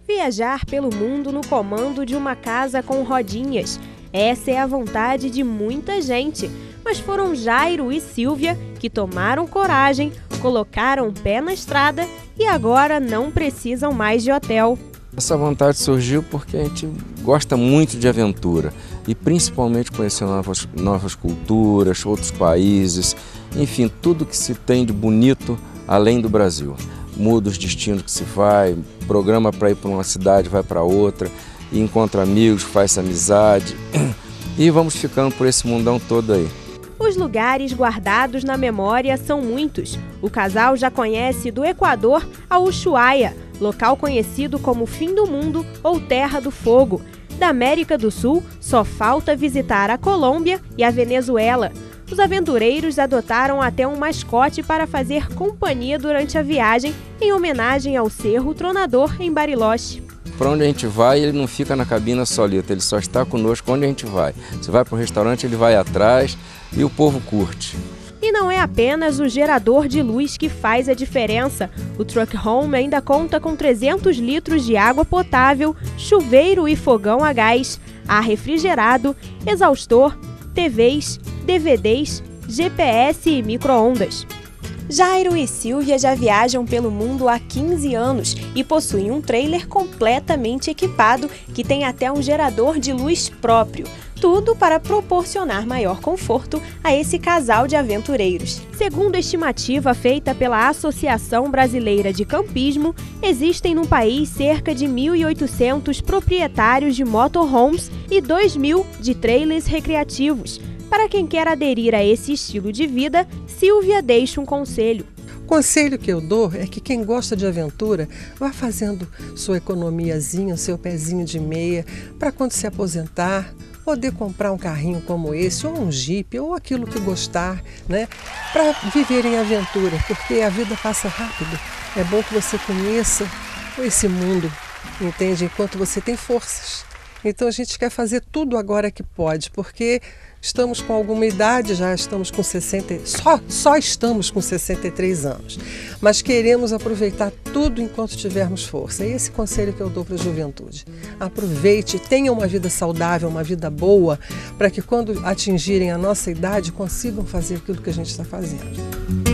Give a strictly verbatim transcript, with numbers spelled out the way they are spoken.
Viajar pelo mundo no comando de uma casa com rodinhas. Essa é a vontade de muita gente. Mas foram Jairo e Sílvia que tomaram coragem, colocaram o pé na estrada e agora não precisam mais de hotel. Essa vontade surgiu porque a gente gosta muito de aventura e principalmente conhecer novas, novas culturas, outros países, enfim, tudo que se tem de bonito além do Brasil. Muda os destinos que se vai, programa para ir para uma cidade, vai para outra, e encontra amigos, faz amizade e vamos ficando por esse mundão todo aí. Os lugares guardados na memória são muitos. O casal já conhece do Equador a Ushuaia, local conhecido como Fim do Mundo ou Terra do Fogo. Da América do Sul, só falta visitar a Colômbia e a Venezuela. Os aventureiros adotaram até um mascote para fazer companhia durante a viagem, em homenagem ao Cerro Tronador em Bariloche. Para onde a gente vai, ele não fica na cabina solito, ele só está conosco onde a gente vai. Se vai para o restaurante, ele vai atrás e o povo curte. E não é apenas o gerador de luz que faz a diferença. O Truck Home ainda conta com trezentos litros de água potável, chuveiro e fogão a gás, ar refrigerado, exaustor, T Vs, D V Ds, G P S e micro-ondas. Jairo e Sílvia já viajam pelo mundo há quinze anos e possuem um trailer completamente equipado que tem até um gerador de luz próprio. Tudo para proporcionar maior conforto a esse casal de aventureiros. Segundo a estimativa feita pela Associação Brasileira de Campismo, existem no país cerca de mil e oitocentos proprietários de motorhomes e dois mil de trailers recreativos. Para quem quer aderir a esse estilo de vida, Sílvia deixa um conselho. O conselho que eu dou é que quem gosta de aventura vá fazendo sua economiazinha, seu pezinho de meia, para quando se aposentar, poder comprar um carrinho como esse, ou um Jeep, ou aquilo que gostar, né? Para viver em aventura, porque a vida passa rápido. É bom que você conheça esse mundo, entende? Enquanto você tem forças. Então a gente quer fazer tudo agora que pode, porque estamos com alguma idade, já estamos com sessenta, só, só estamos com sessenta e três anos, mas queremos aproveitar tudo enquanto tivermos força. E esse conselho que eu dou para a juventude: aproveite, tenha uma vida saudável, uma vida boa, para que quando atingirem a nossa idade consigam fazer aquilo que a gente está fazendo.